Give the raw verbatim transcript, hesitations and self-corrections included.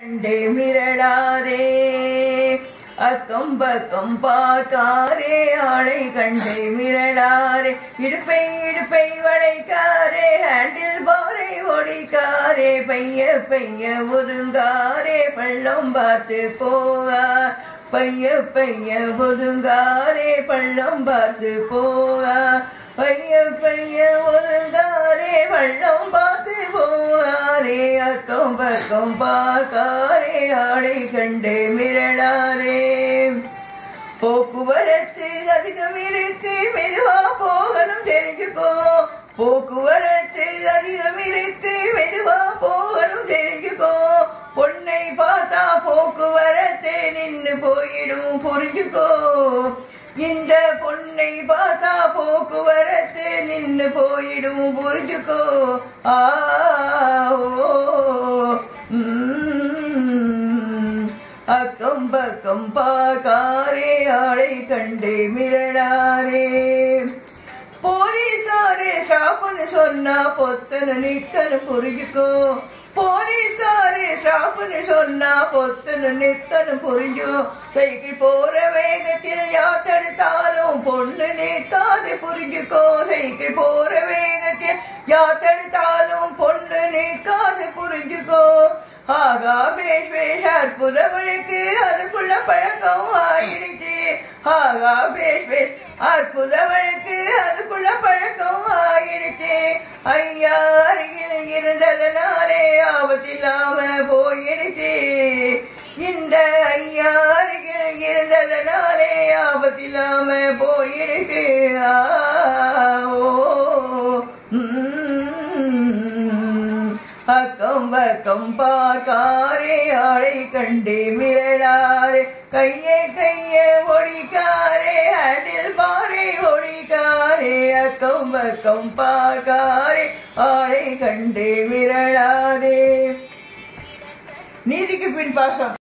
கண்டே மிரளாதே அக்கம் பக்கம் பார்க்காதே ஆளை கண்டே மிரளாதே இடுப்பை இடுப்பை வளைக்காதே ஹேண்டில் பாரை ஒடிக்காதே பைய பைய ஒதுங்காதே பள்ளம் பார்த்து போகா பைய பைய ஒதுங்காதே பள்ளம் பார்த்து போகா பைய பைய ஒதுங்காதே பள்ளம் பார்த்து போகாதே அக்கம் பக்கம் பார்க்காதே ஆளை கண்டே மிரளாதே போக்குவரத்து அதிகம் இருக்கு மெதுவா போகணும் தெரிஞ்சுக்கோ போக்குவரத்து அதிகம் இருக்கு மெதுவா போகணும் தெரிஞ்சுக்கோ பொண்ணை பார்த்தா போக்குவரத்து நின்னு போயிடும் புரிஞ்சுக்கோ இந்த பொண்ணை பார்த்தா போக்குவரத்து நின்னு போயிடும் புரிஞ்சுக்கோ ஆ அக்கம் பக்கம் பார்க்காரே ஆளை கண்டே மிரளாரே போலீஸ்காரே ஸ்டாப்னு சொன்னா பொத்தனு நிக்கனு புரிஞ்சுக்கோ போலீஸ்காரே ஸ்டாப்னு சொன்னா பொத்தனு நிக்கனு புரிஞ்சு சைக்கிள் போற வேகத்தில் யார் தடுத்தாலும் பொண்ணு நிற்காது புரிஞ்சுக்கோ சைக்கிள் போற வேகத்தில் யார் தடுத்தாலும் பொண்ணு நிற்காது புரிஞ்சுக்கோ ஆகா பேஷ் பேஷ் அற்புதவனுக்கு அதுக்குள்ள பழக்கம் ஆயிடுச்சு ஆகா பேஷ் பேஷ் அற்புதவனுக்கு அதுக்குள்ள பழக்கம் ஆயிடுச்சு ஐயா அருகில் இருந்ததனாலே ஆபத்தில்லாம போயிடுச்சு இந்த ஐயா அருகில் இருந்ததனாலே ஆபத்தில்லாம போயிடுச்சு ஆ அக்கம் பக்கம் பார்க்காரே ஆளை கண்டே மிரளாரே கையே கையே ஒடிக்காரே ஹேண்டில் பாரை ஒடிக்காரே அக்கம் பக்கம் பார்க்காரே ஆளை கண்டே மிரளாரே நீதிக்கு பின் பாசம்.